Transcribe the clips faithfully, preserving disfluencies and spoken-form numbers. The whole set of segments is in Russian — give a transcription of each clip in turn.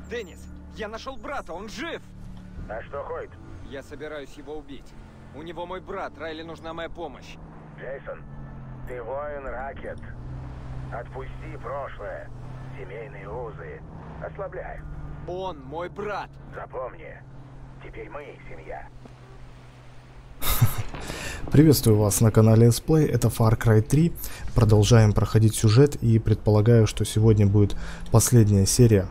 Деннис, я нашел брата, он жив! А что ходит? Я собираюсь его убить. У него мой брат, Райли нужна моя помощь. Джейсон, ты воин Ракет. Отпусти прошлое. Семейные узы ослабляют. Он мой брат. Запомни, теперь мы семья. Приветствую вас на канале Let's Play, это Far Cry три. Продолжаем проходить сюжет и предполагаю, что сегодня будет последняя серия.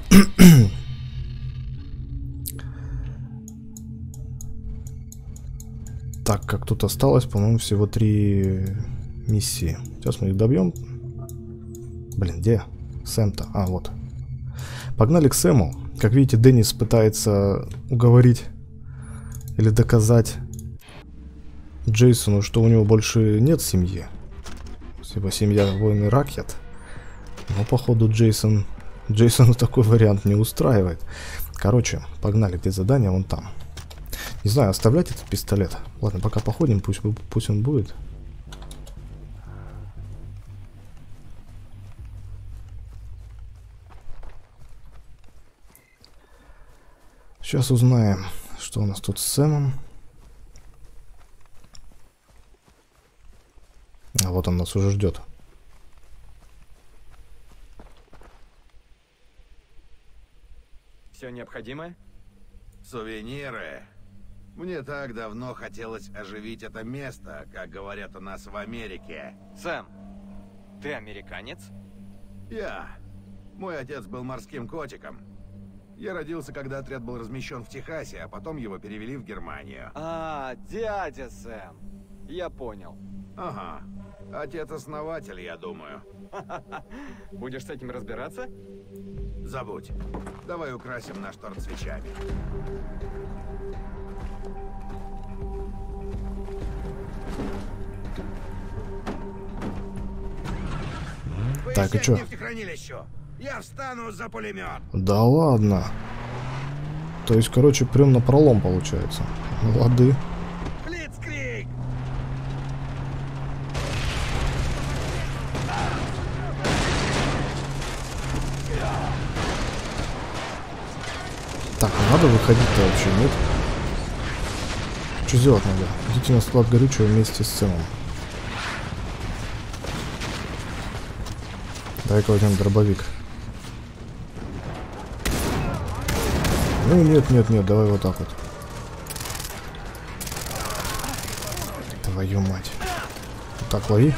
Так, как тут осталось, по-моему, всего три миссии. Сейчас мы их добьем. Блин, где Сэм-то? А, вот. Погнали к Сэму. Как видите, Деннис пытается уговорить или доказать Джейсону, что у него больше нет семьи. Типа семья воины Ракет. Но походу Джейсон Джейсону такой вариант не устраивает. Короче, погнали, где задание, вон там. Не знаю, оставлять этот пистолет. Ладно, пока походим, пусть, пусть он будет. Сейчас узнаем, что у нас тут с Сэмом. А вот он нас уже ждет. Все необходимое? Сувениры. Мне так давно хотелось оживить это место, как говорят у нас в Америке. Сэм, ты американец? Я. Мой отец был морским котиком. Я родился, когда отряд был размещен в Техасе, а потом его перевели в Германию. А, дядя Сэм. Я понял. Ага. Отец-основатель, я думаю. Будешь с этим разбираться? Забудь. Давай украсим наш торт свечами. Так, и чё? Я встану за пулемет. Да ладно. То есть, короче, прям на пролом получается. Лады. Блицкриг! Так, надо выходить-то вообще, нет? Что сделать надо? Идите на склад горючего вместе с Сэмом. Дай-ка возьмем дробовик. Ну нет, нет, нет, давай вот так вот. Твою мать. Вот так лови.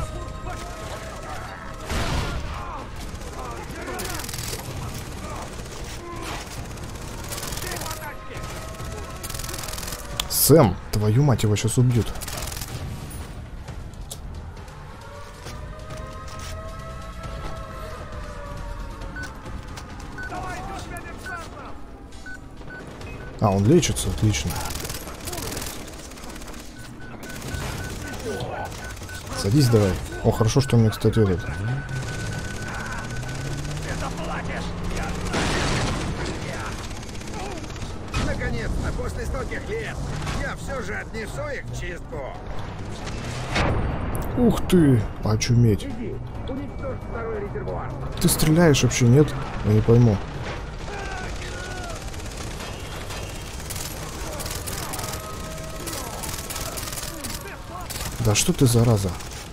Сэм, твою мать, его сейчас убьют. А, он лечится, отлично. Садись давай. О, хорошо, что у меня, кстати, этот. Наконец-то, после стольких лет, я все же отнесу их в чистку. Ух ты, очуметь. Ты стреляешь вообще, нет? Я не пойму. Да что ты, зараза?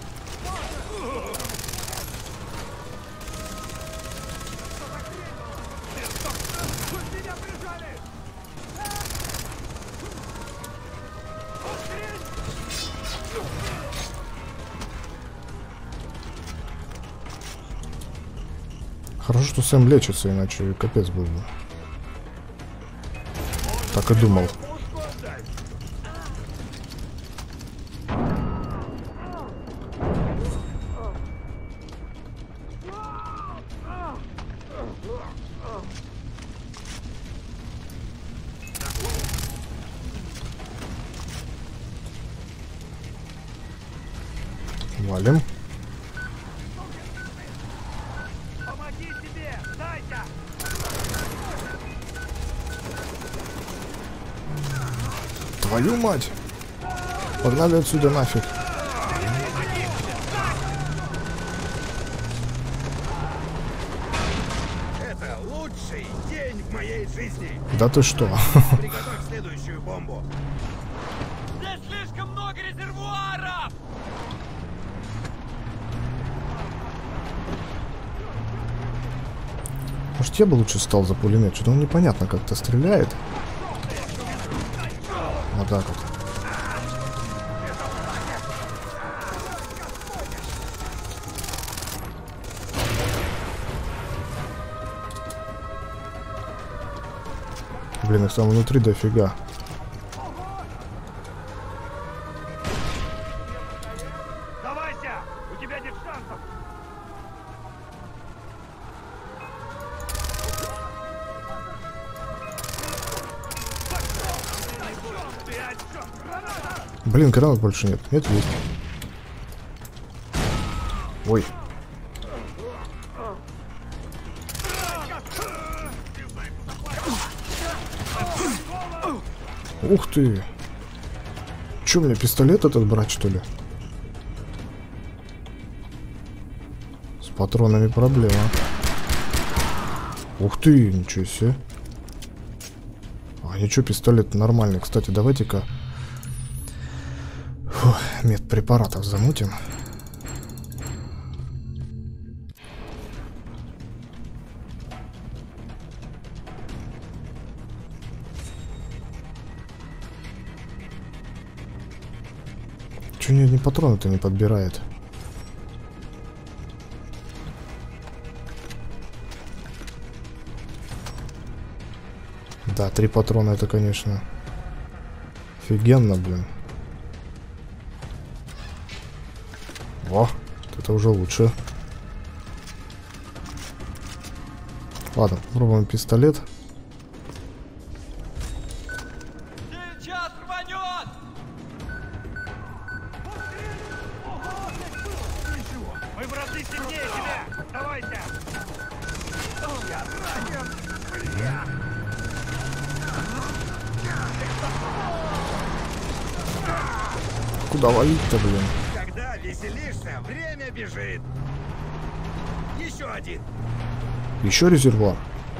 Хорошо, что Сэм лечится, иначе капец был бы. Так и думал. Валим. Твою мать! Погнали отсюда нафиг. Это лучший день в моей жизни. Да ты что? Приготовь следующую бомбу. Здесь слишком много резервуаров! Может, я бы лучше стал за пулемет? Что-то он непонятно как-то стреляет. Вот так вот. Блин, их там внутри дофига. Давайся! У тебя нет шансов! Блин, гранат больше нет. Нет, есть. Ой. Ух ты! Че, мне пистолет этот брать, что ли? С патронами проблема. Ух ты, ничего себе. А ничего, пистолет нормальный. Кстати, давайте-ка медпрепаратов замутим. Че ни одни патроны-то не подбирает? Да, три патрона это, конечно, офигенно, блин. Во, это уже лучше. Ладно, попробуем пистолет. Сейчас рванет! Мы братцы сильнее тебя! Давайте! Я ранен! Бля! Куда валить-то, блин? Когда веселишься, время бежит. Еще один. Еще резервуар.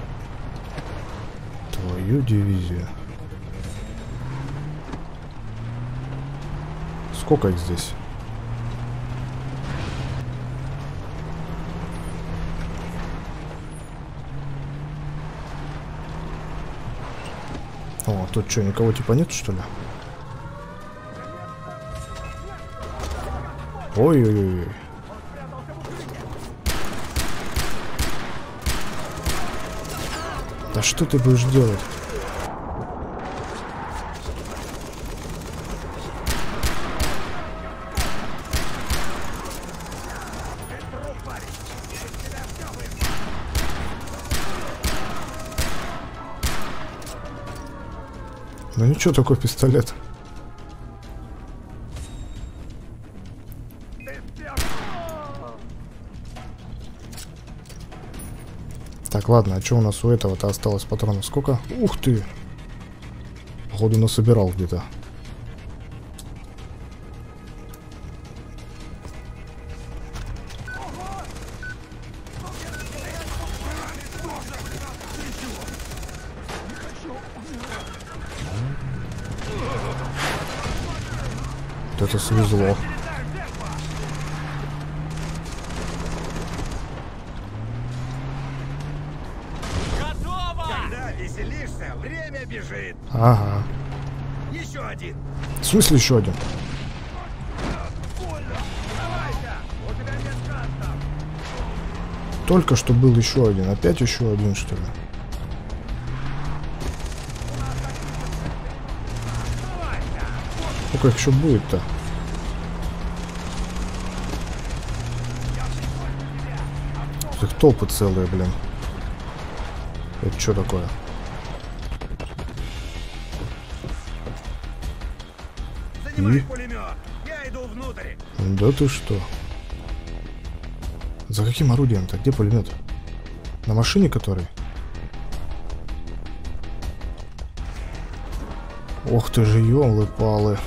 Твою дивизию. Сколько их здесь? О, тут что, никого типа нет, что ли? Ой-ой-ой. Да что ты будешь делать? Ну ничего, такой пистолет. Так, ладно, а что у нас у этого-то осталось патронов? Сколько? Ух ты! Походу насобирал где-то. Вот это свезло. Когда веселишься, время бежит. Ага. Еще один. В смысле еще один? Только что был еще один. Опять еще один, что ли? Ну как еще будет-то? Их толпы целые, блин. Это что такое? Занимай И? пулемет. Я иду внутрь. Да ты что? За каким орудием-то? Где пулемет? На машине который? Ох ты же, ёлы-палы.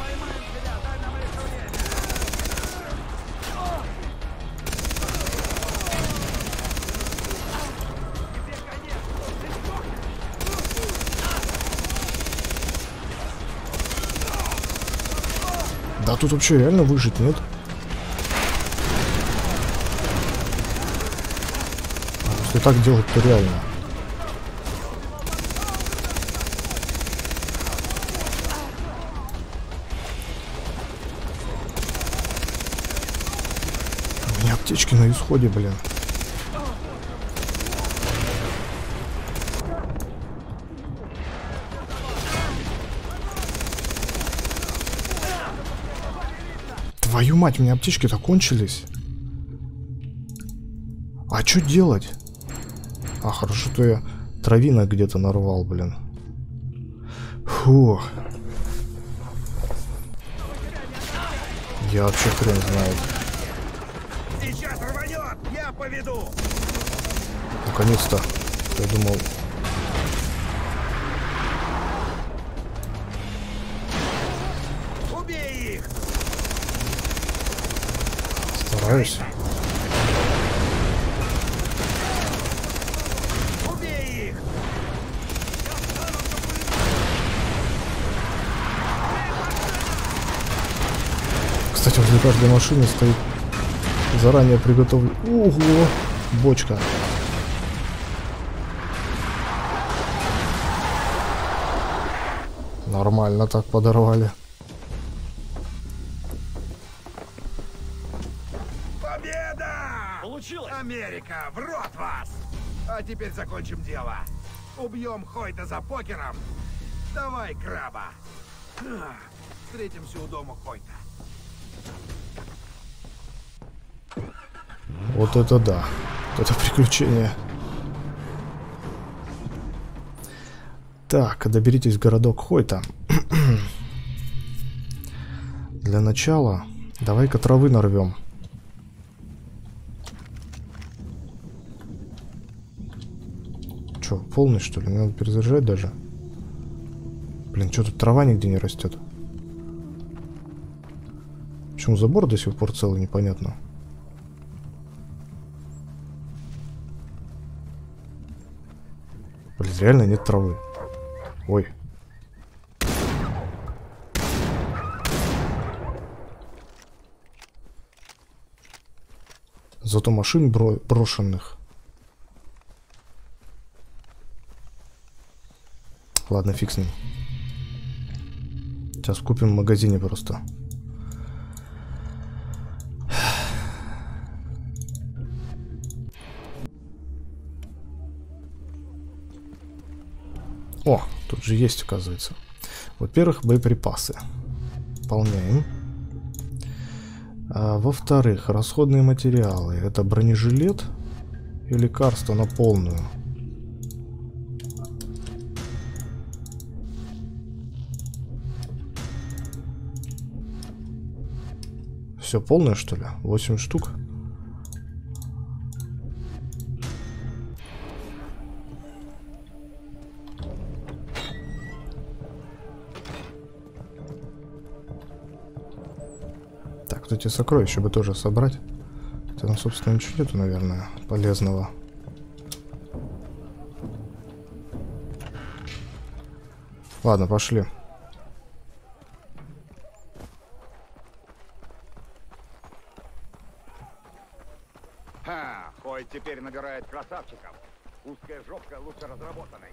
Да тут вообще реально выжить, нет? Если так делать, то реально. У меня аптечки на исходе, блин. Твою мать, у меня аптечки-то кончились. А что делать? А, хорошо, то я травинок где-то нарвал, блин. Фу. Я вообще хрен знает. Сейчас рванет! Я поведу! Наконец-то. Я думал... Убей их! Стараюсь. Убей их! Кстати, возле каждой машины стоит заранее приготовлен... Ого! Бочка. Нормально так подорвали. Победа! Получилось! Америка, в рот вас! А теперь закончим дело. Убьем Хойта за покером. Давай, краба. Ах, встретимся у дома Хойта. Вот это да. Вот это приключение. Так, доберитесь в городок Хойта. Для начала давай-ка травы нарвем. Че, полный что ли? Надо перезаряжать даже. Блин, что тут трава нигде не растет? Почему забор до сих пор целый, непонятно. Блин, реально нет травы. Ой. Зато машин бро брошенных. Ладно, фиг с ним. Сейчас купим в магазине просто. О, тут же есть, оказывается. Во-первых, боеприпасы. Пополняем. А, во-вторых, расходные материалы. Это бронежилет и лекарство на полную. Все полное, что ли? восемь штук. Так, вот эти сокровища бы тоже собрать. Там, собственно, ничего нету, наверное, полезного. Ладно, пошли. Ха, Хойт теперь набирает красавчиков. Узкая жопка лучше разработанной.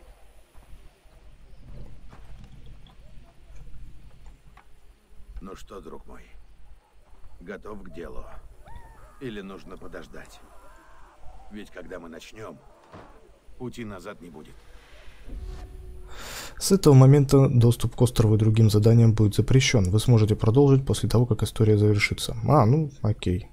Ну что, друг мой, готов к делу? Или нужно подождать? Ведь когда мы начнем, пути назад не будет. С этого момента доступ к острову и другим заданиям будет запрещен. Вы сможете продолжить после того, как история завершится. А, ну, окей.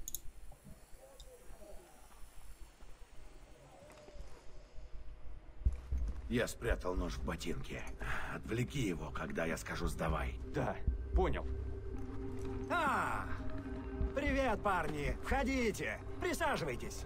Я спрятал нож в ботинке. Отвлеки его, когда я скажу «сдавай». Да, понял. А, привет, парни! Входите! Присаживайтесь!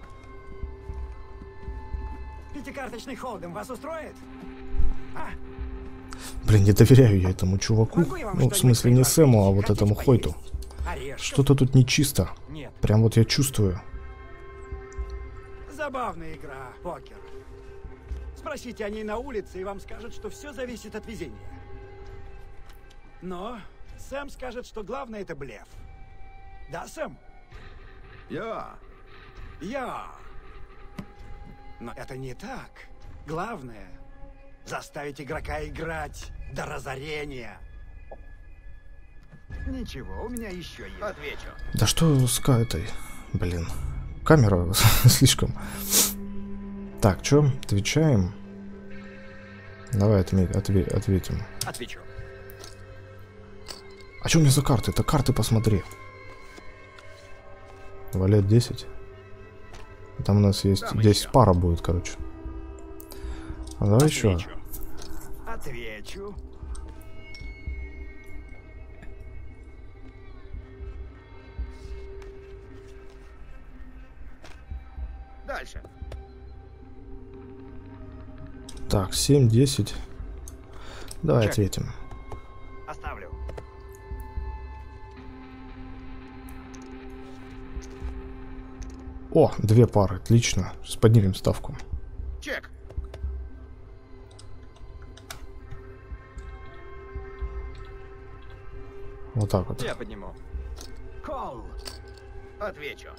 Пятикарточный холдем вас устроит? А, Блин, не доверяю я этому чуваку. могу я вам Ну, в что-нибудь смысле, не предложить? Сэму, а вот Хотите этому Хойту. поесть? Орешков? Что-то тут нечисто. Нет. Прям вот я чувствую. Забавная игра, покер. Спросите о ней на улице, и вам скажут, что все зависит от везения. Но Сэм скажет, что главное это блеф. Да, Сэм? Я. Я. Но это не так. Главное — заставить игрока играть до разорения. Ничего, у меня еще есть. Отвечу. Да что с ка- этой... Блин. Камера слишком... Так, чё? Отвечаем. Давай отме- отве- ответим. Отвечу. А что у меня за карты? Это карты посмотри. Валет десять. Там у нас есть Там десять еще. пара будет, короче. А давай еще. Отвечу. Отвечу. Дальше. Так, семь, десять. Давай Чек. ответим. Оставлю. О, две пары, отлично. Сейчас поднимем ставку. Чек. Вот так вот. Я подниму. Кол. Отвечу.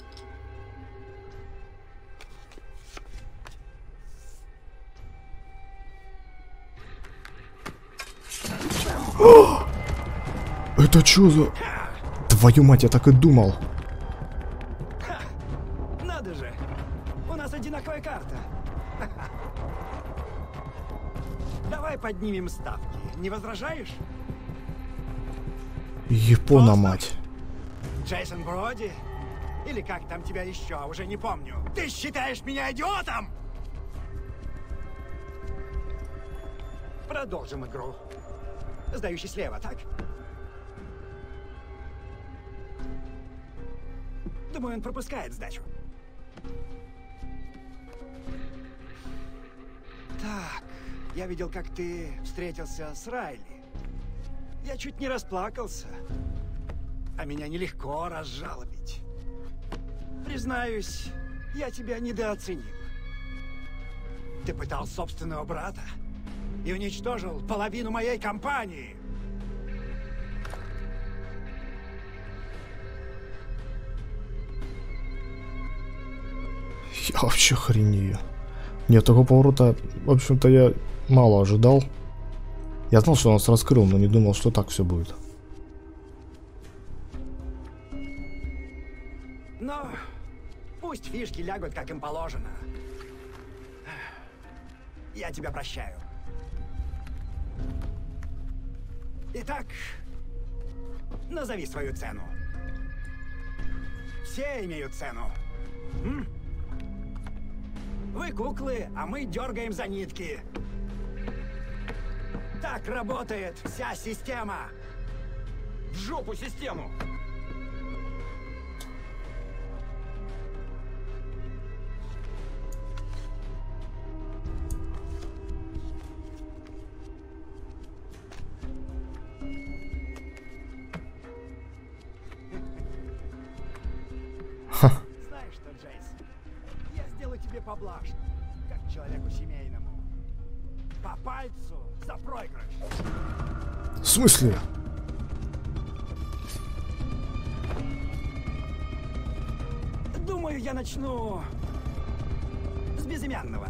Это что за... Твою мать, я так и думал. Надо же. У нас одинаковая карта. Давай поднимем ставки. Не возражаешь? Япона, мать. Джейсон Броди? Или как там тебя еще, уже не помню. Ты считаешь меня идиотом? Продолжим игру. Сдающий слева, так? Думаю, он пропускает сдачу. Так, я видел, как ты встретился с Райли. Я чуть не расплакался. А меня нелегко разжалобить. Признаюсь, я тебя недооценил. Ты пытал собственного брата и уничтожил половину моей компании. Я вообще хренею. Нет, такого поворота, в общем-то, я мало ожидал. Я знал, что он нас раскрыл, но не думал, что так все будет. Но пусть фишки лягут, как им положено. Я тебя прощаю. Итак, назови свою цену. Все имеют цену. М? Вы куклы, а мы дергаем за нитки. Так работает вся система. В жопу систему! Знаешь что, Джейсон? Я сделаю тебе поблажку, как человеку семейному. По пальцу за проигрыш. В смысле? Думаю, я начну с безымянного.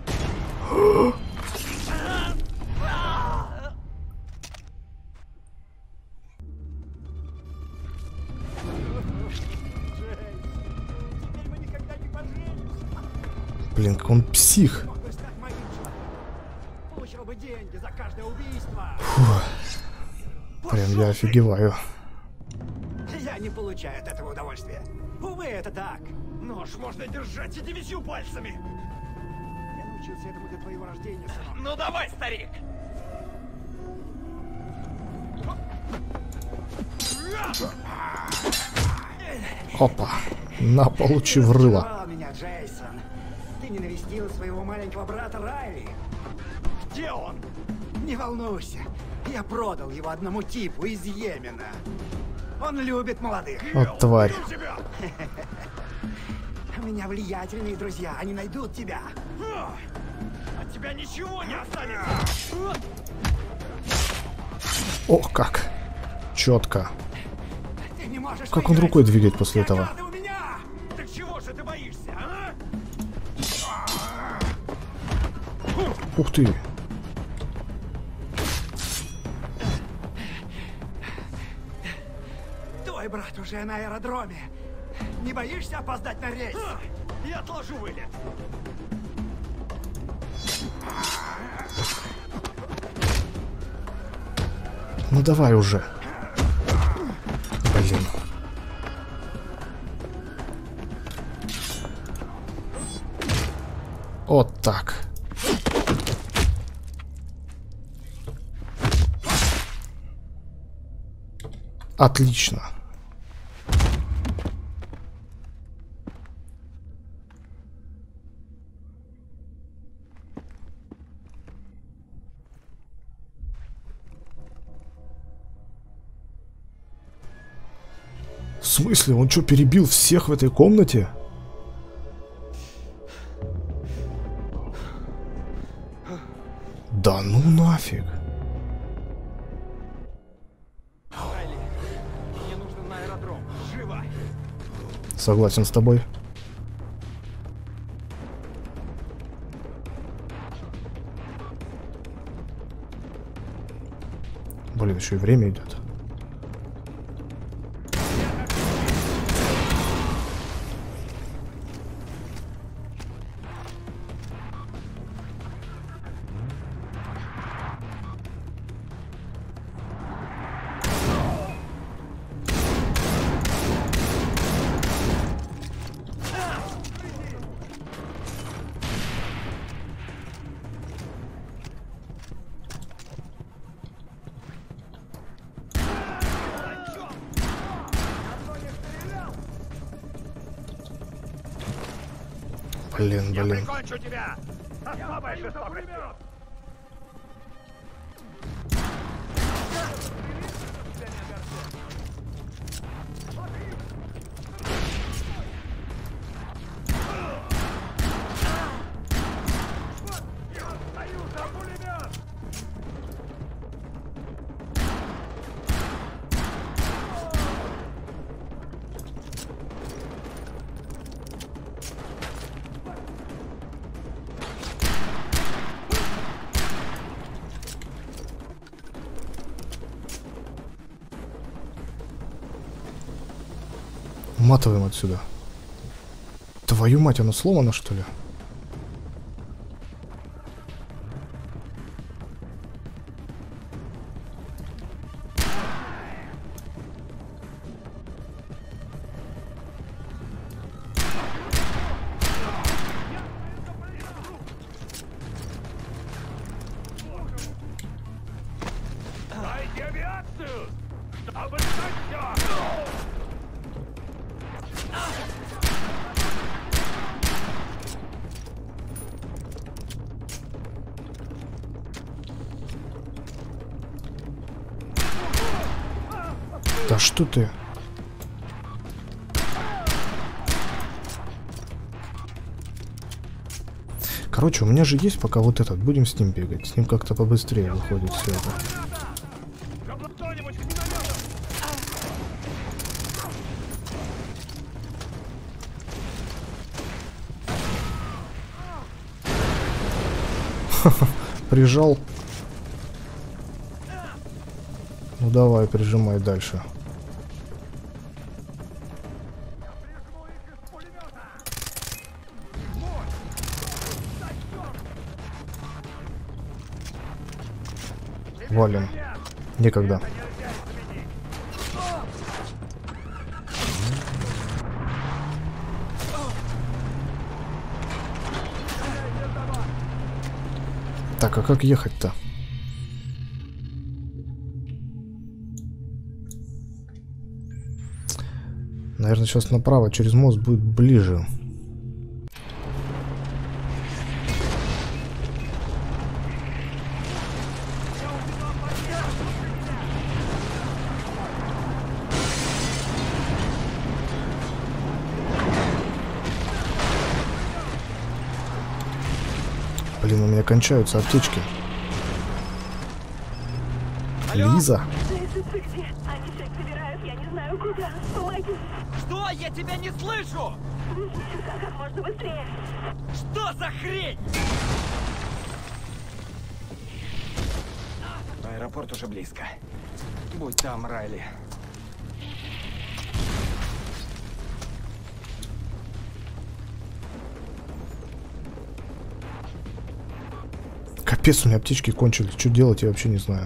Теперь мы никогда не поженимся. Блин, как он псих. Мог бы стать моим женой. Получил бы деньги за каждое убийство. Прям я офигеваю. Я не получаю от этого удовольствия. Увы, это так. Нож можно держать и девятью пальцами! Я научился этому до твоего рождения, сынок. Ну давай, старик! Опа. На, получи в рыло. Разочаровал меня, Джейсон. Ты не навестил своего маленького брата Райли. Где он? Не волнуйся. Я продал его одному типу из Йемена. Он любит молодых. Вот тварь. Тебя! У меня влиятельные друзья. Они найдут тебя. От тебя ничего не останется! О, как. Четко. Ты не можешь Как он выиграть. рукой двигает после этого? Награды у меня! Так чего же ты боишься, а? Ух ты. Твой брат уже на аэродроме. Не боишься опоздать на рейс? Я отложу вылет. Ну давай уже. Блин. Вот так. Отлично. В смысле? Он что, перебил всех в этой комнате? Да ну нафиг. Райли, мне нужно на аэродром. Живо! Согласен с тобой. Блин, еще и время идет. Блин, блин. Кончу тебя! Особая жестокость! Уматываем отсюда. Твою мать, она сломана, что ли? Дайте авиацию! Чтобы все! Да что ты? Короче, у меня же есть пока вот этот. Будем с ним бегать. С ним как-то побыстрее выходит все это. Кто-нибудь к минометам! Прижал. Ну давай, прижимай дальше. Валим. Некогда. Так, а как ехать-то? Наверное, сейчас направо через мост будет ближе. Блин, у меня кончаются аптечки. Лиза. Лиза, ты где? Они Лиза, помоги! Что? Я тебя не слышу! Слышите, сюда как можно быстрее! Что за хрень? Аэропорт уже близко. Будь там, Райли. Капец, у меня аптечки кончились. Что делать, я вообще не знаю.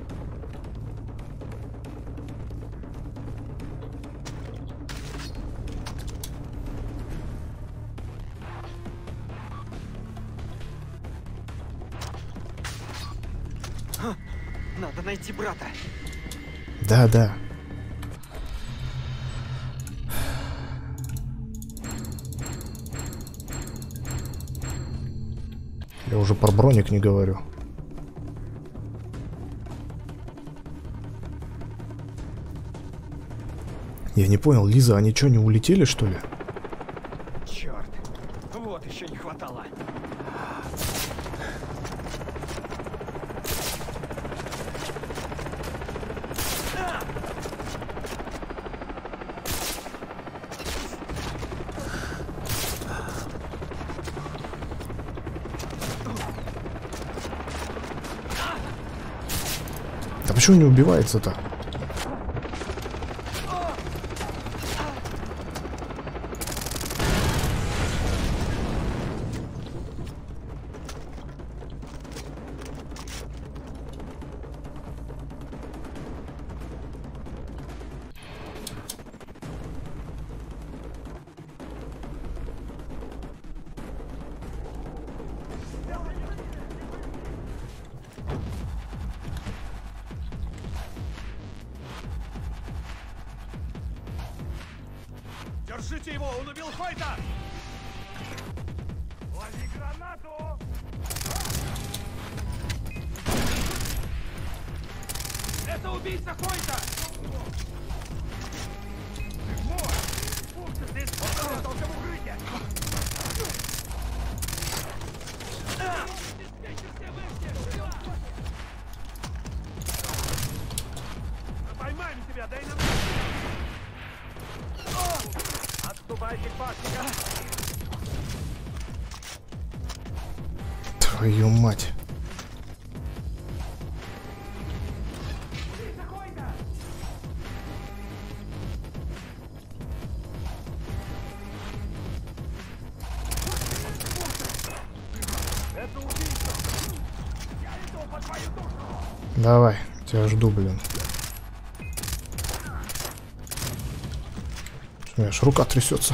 Надо найти брата. Да, да. Я уже про броник не говорю. Я не понял, Лиза, они что, не улетели, что ли? Черт. Вот еще не хватало. Да почему не убивается-то? Держите его, он убил Хойта! Лови гранату! Это убийца Хойта! Ты мой! Пушка здесь! Он остался в укрытии! Поймаем тебя, дай нам... Отступайте к башне! Твою мать. Это убийца! Я иду по твою душу! Давай, тебя жду, блин. У меня аж рука трясется.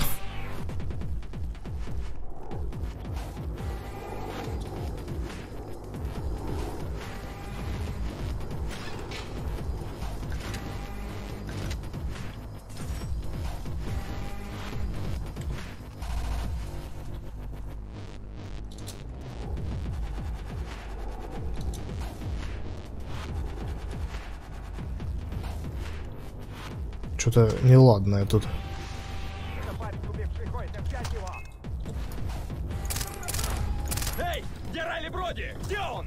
Что-то неладное тут. Эй, где Райли Броди? Где он?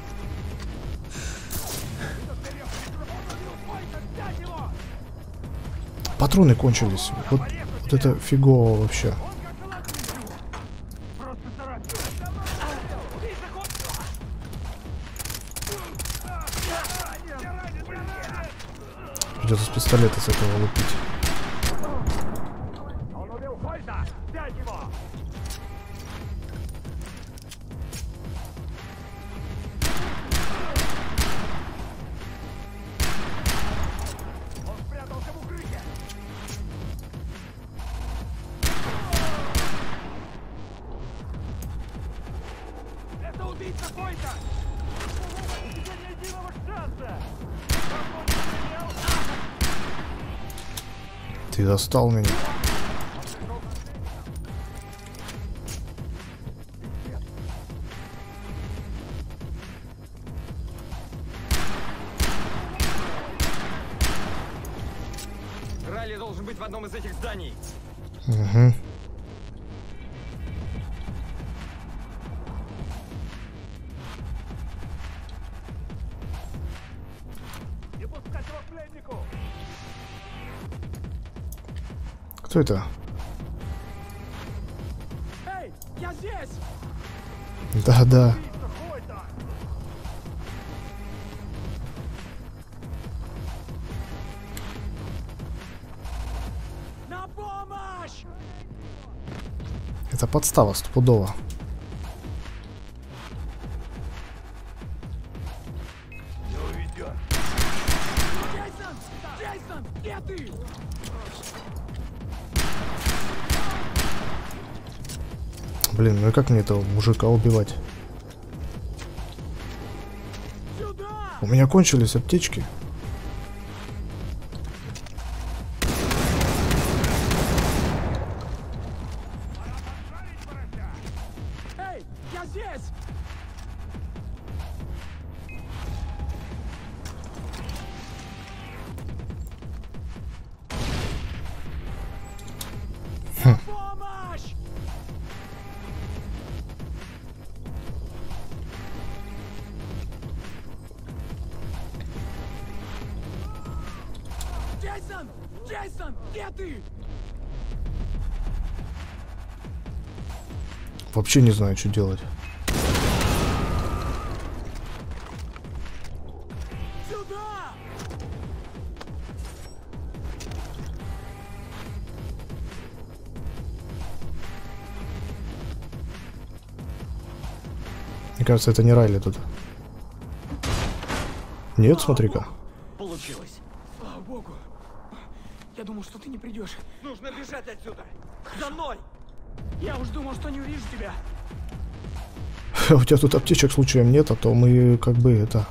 Патроны кончились. Вот, вот это фигово вообще. Придется с пистолета с этого лупить. Он убил Хойта! Взять его! Он спрятался в укрытии! Это убийца Хойта! У тебя ни единого шанса! Ты достал меня. Райли должен быть в одном из этих зданий. Угу. Не пускать его к пленнику! Кто это? Эй, я здесь! Да-да. На помощь! Это подстава стопудово. Джейсон! Джейсон! Где ты? Блин, ну и как мне этого мужика убивать? Сюда! У меня кончились аптечки. Эй, я здесь! На помощь! Джейсон! Джейсон! Где ты? Вообще не знаю, что делать. Сюда! Мне кажется, это не Райли тут. Нет, смотри-ка. Получилось. Слава богу. Я думал, что ты не придешь. Нужно бежать отсюда. За мной! Я уж думал, что не увижу тебя. У тебя тут аптечек случаем нет, а то мы как бы это...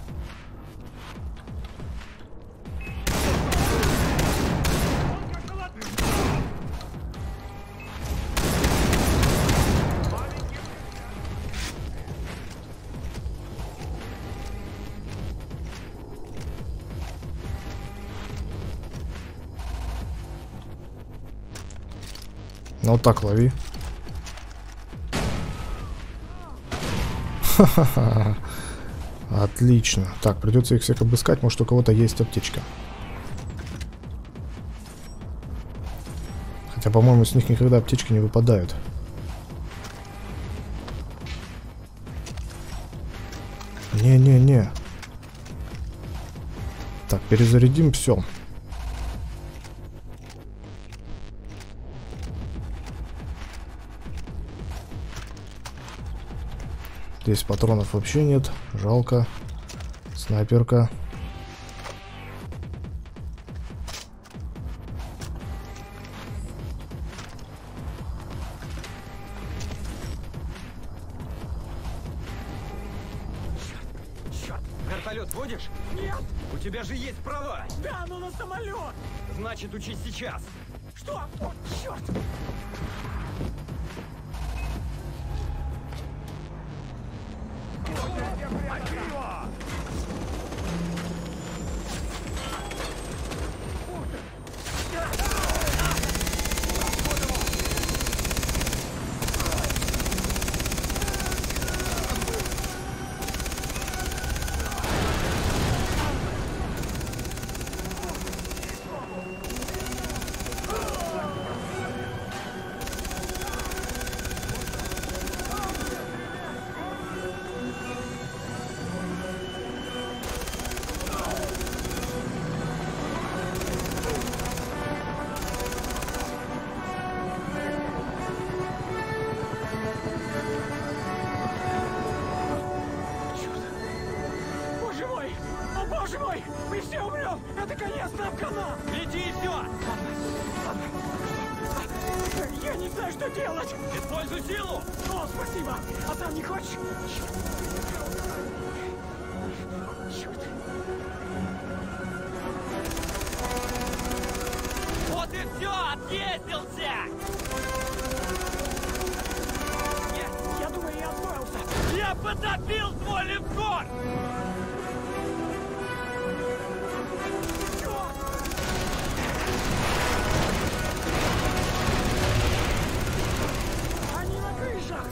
Ну вот так лови. Ха-ха-ха. Отлично. Так, придется их всех обыскать. Может, у кого-то есть аптечка. Хотя, по-моему, с них никогда аптечки не выпадают. Не-не-не. Так, перезарядим все. Здесь патронов вообще нет. Жалко. Снайперка. Черт! Вертолет водишь? Нет! У тебя же есть права! Да, но на самолет! Значит, учись сейчас! Что? О, черт! Боже мой! О, боже мой! Мы все умрем! Это конец, нам хана! Иди и все! Я не знаю, что делать! Используй силу! О, спасибо! А сам не хочешь? Черт! Вот и все! Отъездился! Нет, я думаю, я освоился! Я потопил твой линкор! Они на крышах!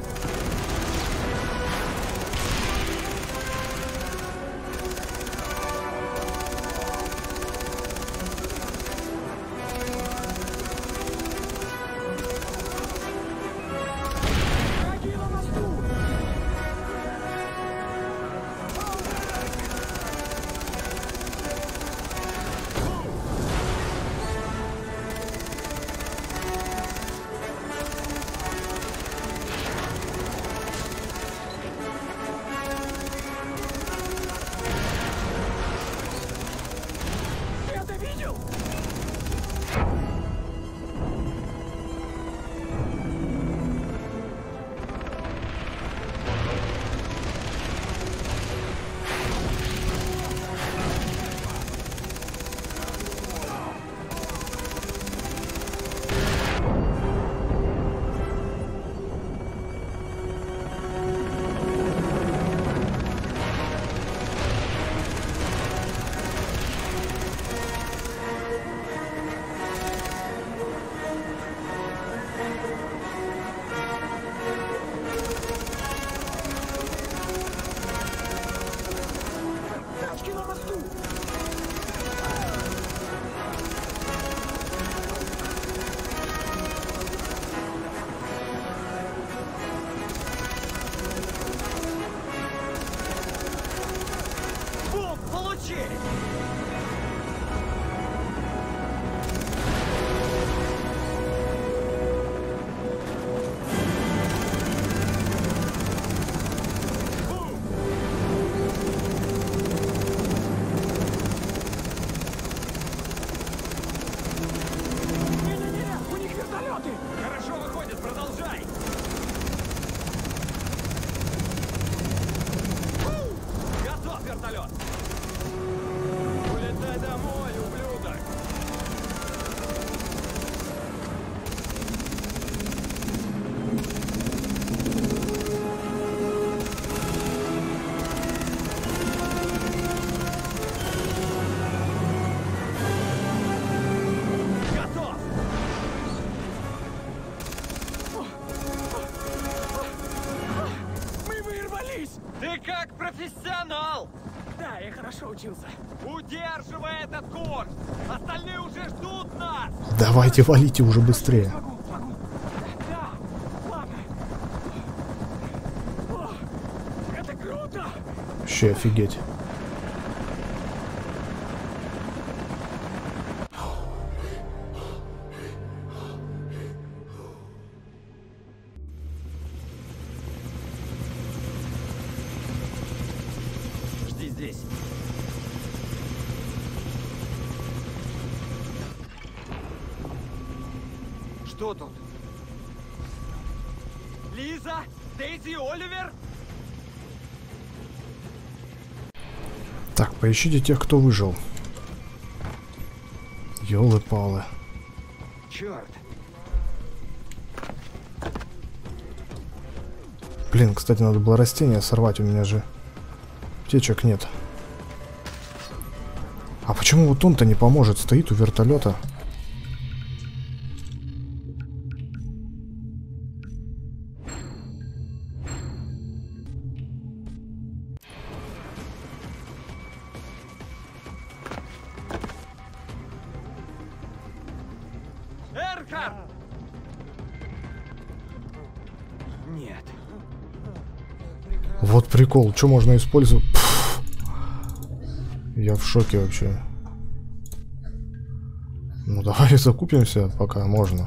как профессионал! Да, я хорошо учился. Удерживай этот курс! Остальные уже ждут нас! Давайте, валите уже быстрее. Смогу, смогу. Да, ладно. О, это круто! Вообще офигеть. Жди здесь. Что тут? Лиза? Дейзи, Оливер? Так, поищите тех, кто выжил. Ёлы-палы. Черт! Блин, кстати, надо было растения сорвать, у меня же птичек нет. А почему вот он-то не поможет? Стоит у вертолета. Эрхард! Нет. Вот прикол, что можно использовать? Пфф. Я в шоке вообще. Ну давай закупимся, пока можно.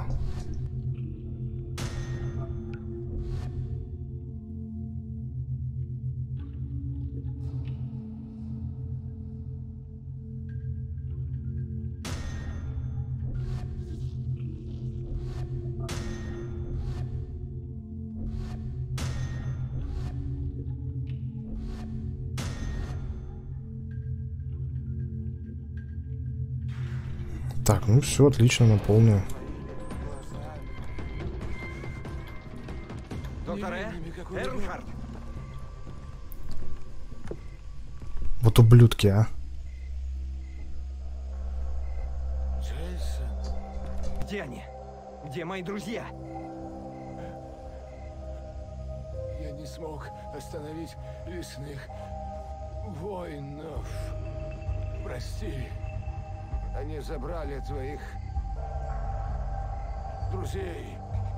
Так, ну все, отлично, наполню. Доктор Э? Эрнхард! Вот ублюдки, а. Где они? Где мои друзья? Я не смог остановить лесных воинов. Прости. Они забрали твоих друзей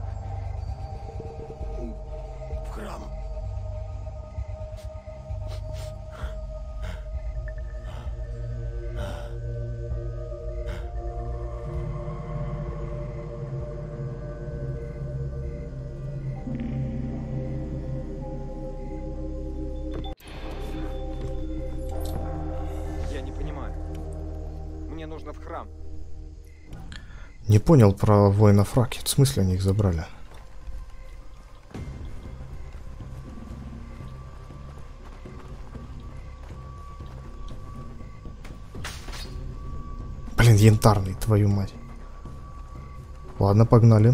в храм. Я не понимаю. Мне нужно в храм. Не понял про воинов Ракет. В смысле они их забрали? Блин, янтарный, твою мать. Ладно, погнали.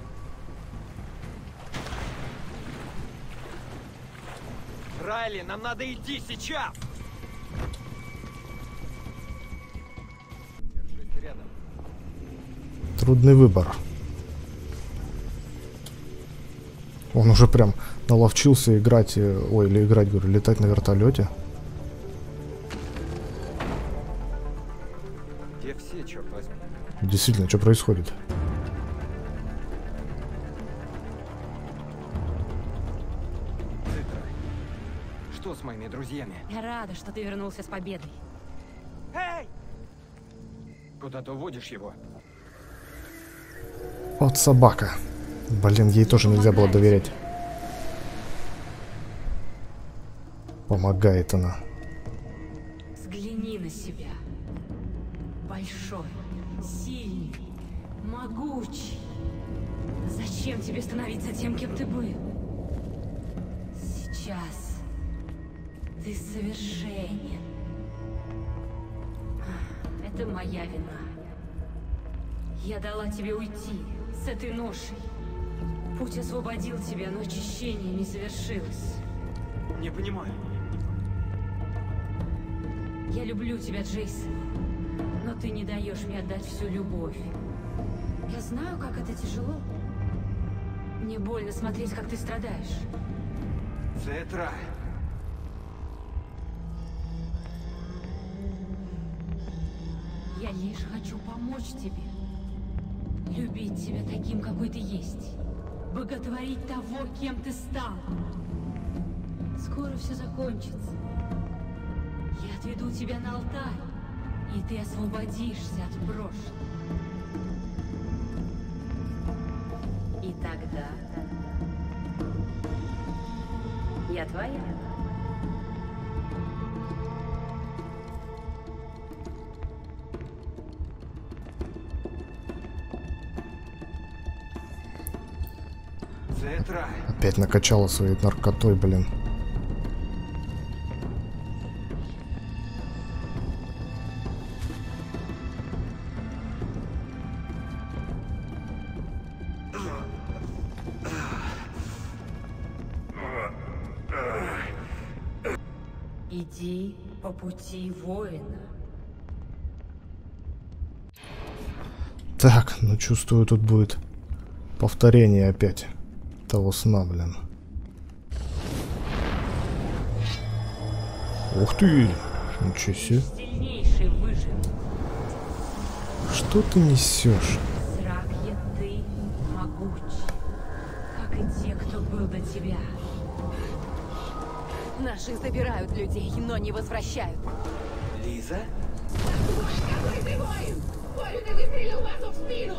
Райли, нам надо идти сейчас! Держись рядом. Трудный выбор. Он уже прям наловчился играть, э, ой, или играть, говорю, летать на вертолете. Где все, черт возьми? Действительно, что происходит? Цитра, что с моими друзьями? Я рада, что ты вернулся с победой. Эй! Куда ты уводишь его? Вот собака. Блин, ей тоже нельзя было доверять. Помогает она. Взгляни на себя. Большой, сильный, могучий. Зачем тебе становиться тем, кем ты был? Сейчас ты совершенен. Это моя вина. Я дала тебе уйти с этой ношей. Путь освободил тебя, но очищение не завершилось. Не понимаю. Я люблю тебя, Джейсон, но ты не даешь мне отдать всю любовь. Я знаю, как это тяжело. Мне больно смотреть, как ты страдаешь. Цитра, Я лишь хочу помочь тебе. Любить тебя таким, какой ты есть. Боготворить того, кем ты стал. Скоро все закончится. Я отведу тебя на алтарь, и ты освободишься от прошлого. И тогда я твоя. Цитра. Опять накачала своей наркотой, блин. Иди по пути воина. Так, ну чувствую, тут будет повторение опять того сна, блин. Ух ты! Ничего себе. Сильнейший выживет. Что ты несешь? Сракья, ты могуч, как и те, кто был до тебя. Наши забирают людей, но не возвращают. Лиза? Какой ты воин! Бою ты выстрелил Васу в спину!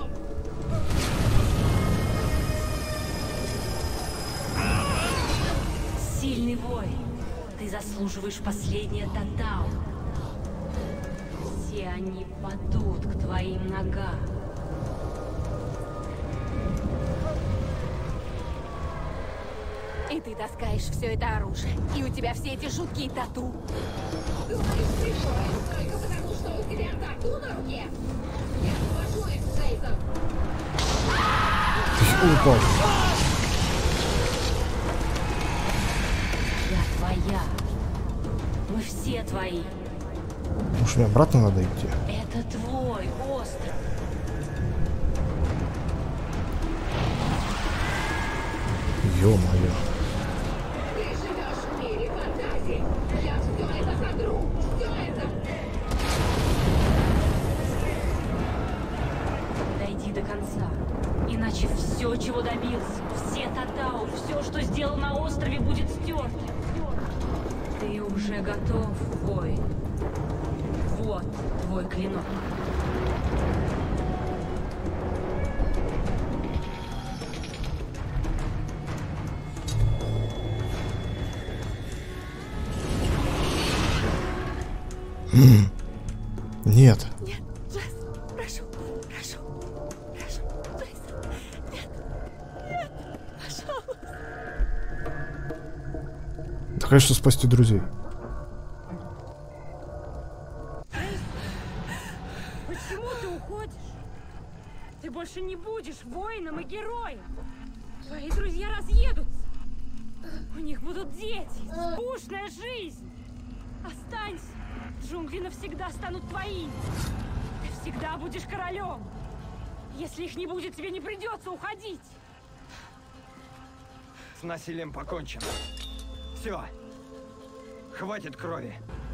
Сильный воин, ты заслуживаешь последнее татау. Все они падут к твоим ногам. И ты таскаешь все это оружие. И у тебя все эти жуткие тату. Думаешь, ты воин только потому, что у тебя тату на руке? Я свожу их, Джейсон! Упал. Я твоя. Мы все твои. Может, мне обратно надо идти? Это твой остров. Ё-моё. Ты живешь в мире фантазий! Я все это сотру! Все это! Дойди до конца. Иначе все, чего добился, все татау, все, что сделал на острове, будет стерто. Ты уже готов, воин. Вот твой клинок. Нет. Нет, Джесс, прошу, прошу, прошу, Джейсон, нет, нет, пожалуйста. Да, конечно, спасти друзей. Почему ты уходишь? Ты больше не будешь воином и героем. Твои друзья разъедутся. У них будут дети, скучная жизнь. Останься. Джунгли навсегда станут твоими. Ты всегда будешь королем. Если их не будет, тебе не придется уходить. С насилием покончено. Все. Хватит крови.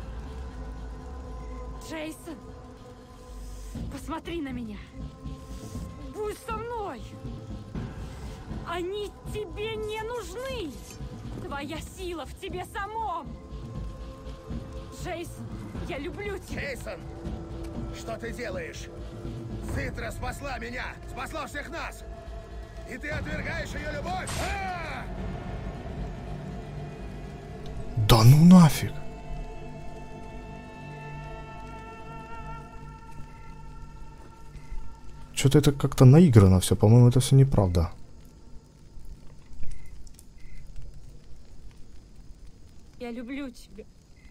Джейсон, посмотри на меня. Будь со мной. Они тебе не нужны. Твоя сила в тебе самом. Джейсон, я люблю тебя. Джейсон, что ты делаешь? Цитра спасла меня, спасла всех нас. И ты отвергаешь ее любовь? А! Да ну нафиг. Что-то это как-то наиграно все. По-моему, это все неправда. Я люблю тебя.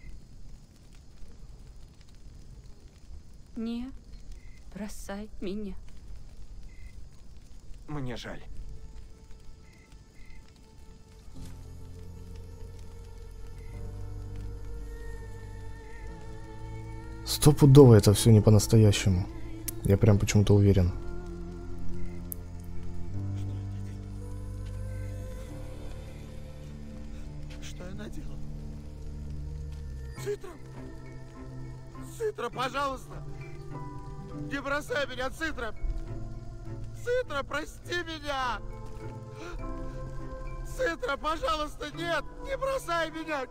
Не бросай меня. Мне жаль. Стопудово это все не по-настоящему. Я прям почему-то уверен. Что я наделал? Цитра! Цитра, пожалуйста! Не бросай меня, Цитра! Цитра, прости меня! Цитра, пожалуйста, нет! Не бросай меня!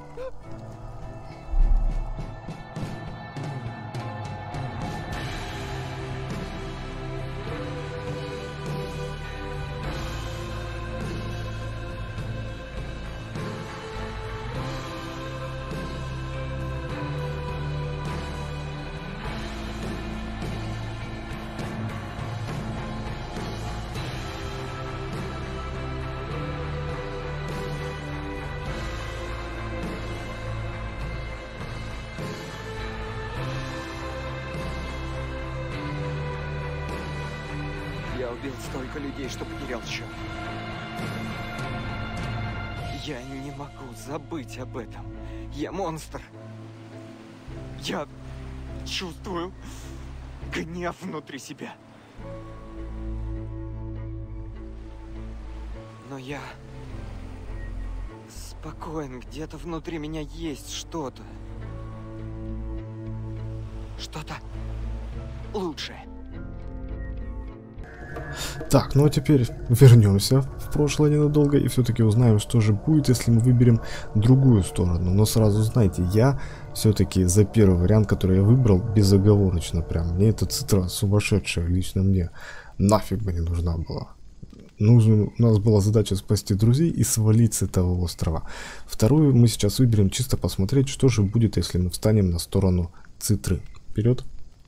Я убил столько людей, что потерял счет. Я не могу забыть об этом. Я монстр. Я чувствую гнев внутри себя. Но я спокоен. Где-то внутри меня есть что-то. Что-то лучшее. Так, ну а теперь вернемся в прошлое ненадолго и все-таки узнаем, что же будет, если мы выберем другую сторону. Но сразу знайте, я все-таки за первый вариант, который я выбрал, безоговорочно прям. Мне эта Цитра сумасшедшая, лично мне нафиг бы не нужна была. Нужно, у нас была задача спасти друзей и свалить с этого острова. Вторую мы сейчас выберем чисто посмотреть, что же будет, если мы встанем на сторону Цитры. Вперед!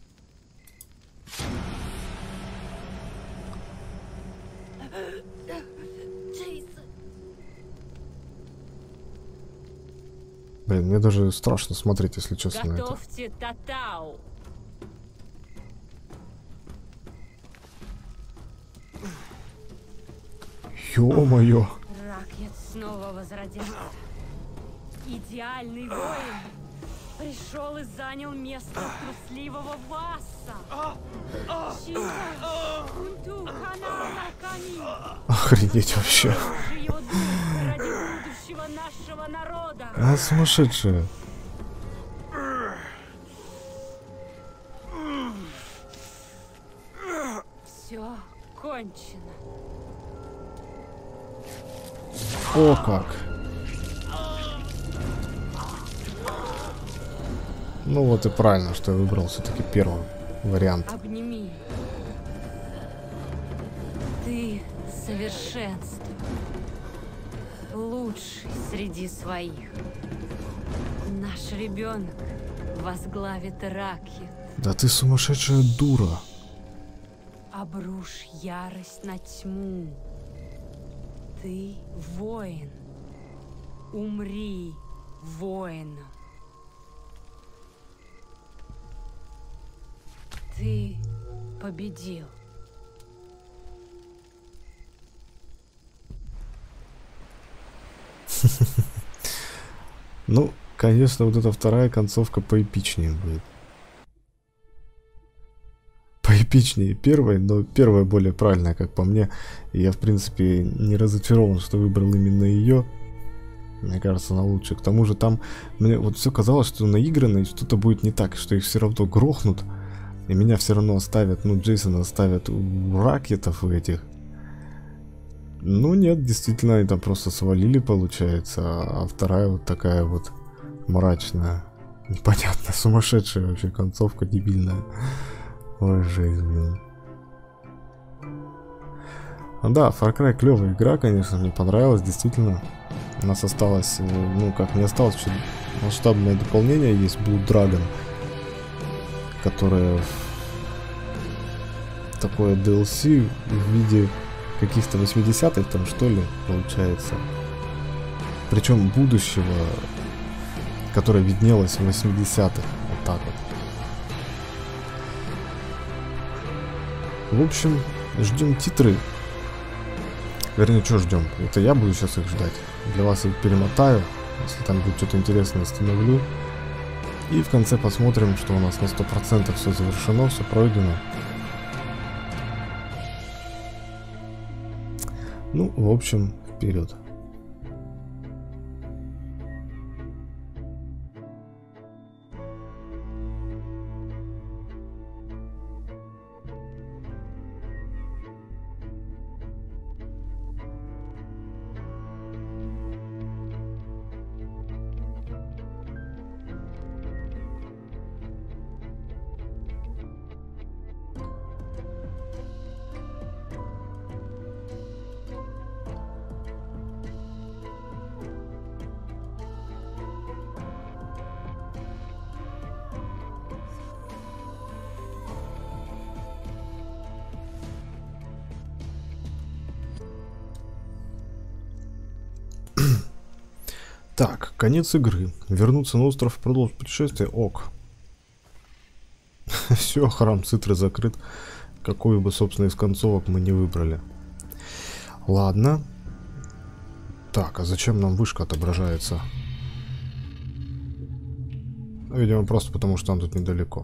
Блин, мне даже страшно смотреть, если честно, Готовьте татау. Ё-моё! Ракет снова возродился. Идеальный воин пришел и занял место трусливого Васса. Чего? Кунту канала кани. Охренеть вообще. Его дух ради будущего нашего народа. А, сумасшедшая. Все кончено. О как. Ну вот и правильно, что я выбрал все-таки первый вариант. Обними. Ты совершенство. Лучший среди своих. Наш ребенок возглавит Ракхет. Да ты сумасшедшая дура. Обрушь ярость на тьму. Ты воин. Умри воином. Ты победил. Ну, конечно, вот эта вторая концовка поэпичнее будет. Поэпичнее первой, но первая более правильная, как по мне. И я, в принципе, не разочарован, что выбрал именно ее. Мне кажется, она лучше. К тому же там мне вот все казалось, что наигранно и что-то будет не так, что их все равно грохнут. И меня все равно оставят, ну, Джейсона оставят у ракетов у этих. Ну, нет, действительно, они там просто свалили, получается. А вторая вот такая вот мрачная, непонятная, сумасшедшая вообще концовка, дебильная. Ой, жесть, блин. А да, Far Cry клевая игра, конечно, мне понравилась, действительно. У нас осталось, ну, как не осталось, еще масштабное дополнение есть, Blood Dragon, которое такое ди эл си в виде каких-то восьмидесятых там, что ли, получается. Причем будущего, которое виднелось в восьмидесятых. Вот так вот. В общем, ждем титры. Вернее, что ждем? Это я буду сейчас их ждать. Для вас их перемотаю. Если там будет что-то интересное, остановлю. И в конце посмотрим, что у нас на сто процентов все завершено, все пройдено. Ну, в общем, вперед. Так, конец игры. Вернуться на остров, продолжить путешествие. Ок. Все, храм Цитры закрыт. Какую бы, собственно, из концовок мы не выбрали. Ладно. Так, а зачем нам вышка отображается? Видимо, просто потому, что там тут недалеко.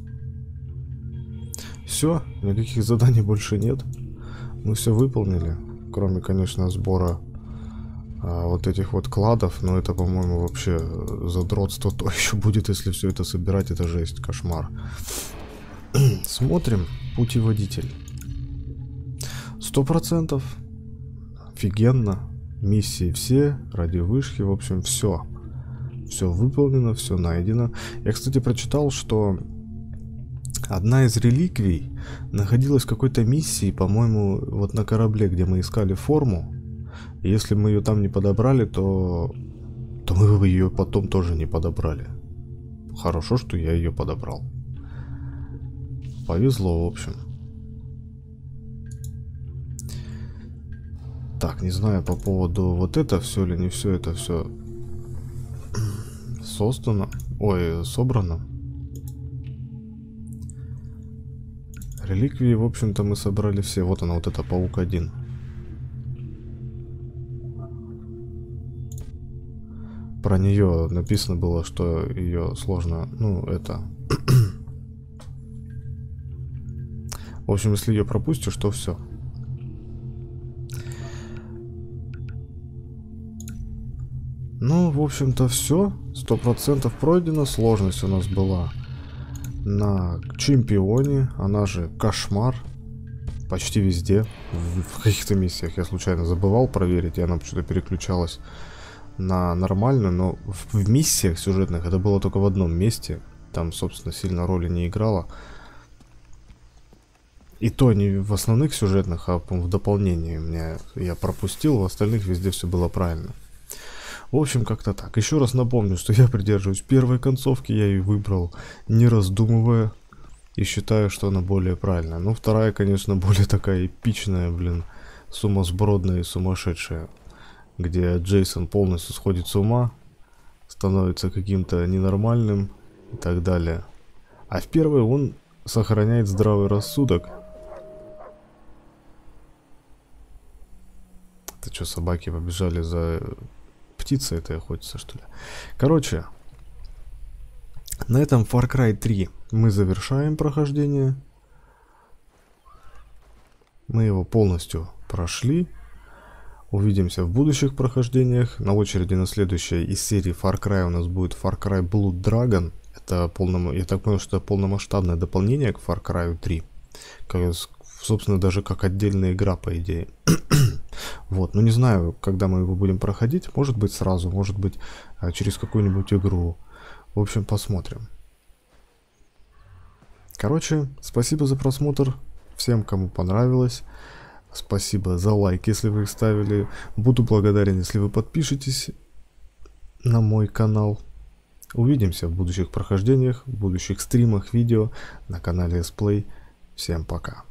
Все, никаких заданий больше нет. Мы все выполнили. Кроме, конечно, сбора а, вот этих вот кладов. Но это, по-моему, вообще задротство то еще будет, если все это собирать. Это жесть, кошмар. Смотрим. Путеводитель. Сто процентов. Офигенно. Миссии все. Радиовышки. В общем, все. Все выполнено, все найдено. Я, кстати, прочитал, что одна из реликвий находилась в какой-то миссии, по-моему, вот на корабле, где мы искали форму. И если мы ее там не подобрали, то, то мы бы ее потом тоже не подобрали. Хорошо, что я ее подобрал. Повезло, в общем. Так, не знаю по поводу вот это все или не все, это все создано. Ой, собрано. Реликвии, в общем-то, мы собрали все. Вот она, вот эта паук один. Про нее написано было, что ее сложно, ну, это... В общем, если ее пропустишь, то все. Ну, в общем-то, все. Сто процентов пройдено. Сложность у нас была на чемпионе. Она же кошмар. Почти везде. В, в каких-то миссиях я случайно забывал проверить, и она почему-то переключалась на нормальную. Но в, в миссиях сюжетных это было только в одном месте. Там, собственно, сильно роли не играла. И то не в основных сюжетных, а в дополнении. У меня я пропустил, в остальных везде все было правильно. В общем, как-то так. Еще раз напомню, что я придерживаюсь первой концовки, я ее выбрал, не раздумывая, и считаю, что она более правильная. Но вторая, конечно, более такая эпичная, блин, сумасбродная и сумасшедшая, где Джейсон полностью сходит с ума, становится каким-то ненормальным и так далее. А в первой он сохраняет здравый рассудок. Это что, собаки побежали за... Птица это охотится, что ли? Короче, на этом Far Cry три мы завершаем прохождение. Мы его полностью прошли. Увидимся в будущих прохождениях. На очереди на следующей из серии Far Cry у нас будет Far Cry Blood Dragon. Это полном... Я так понял, что это полномасштабное дополнение к Far Cry три. Как, собственно, даже как отдельная игра, по идее. Вот, ну не знаю, когда мы его будем проходить. Может быть сразу, может быть через какую-нибудь игру. В общем, посмотрим. Короче, спасибо за просмотр. Всем, кому понравилось. Спасибо за лайк, если вы их ставили. Буду благодарен, если вы подпишетесь на мой канал. Увидимся в будущих прохождениях, в будущих стримах, видео на канале Splay. Всем пока.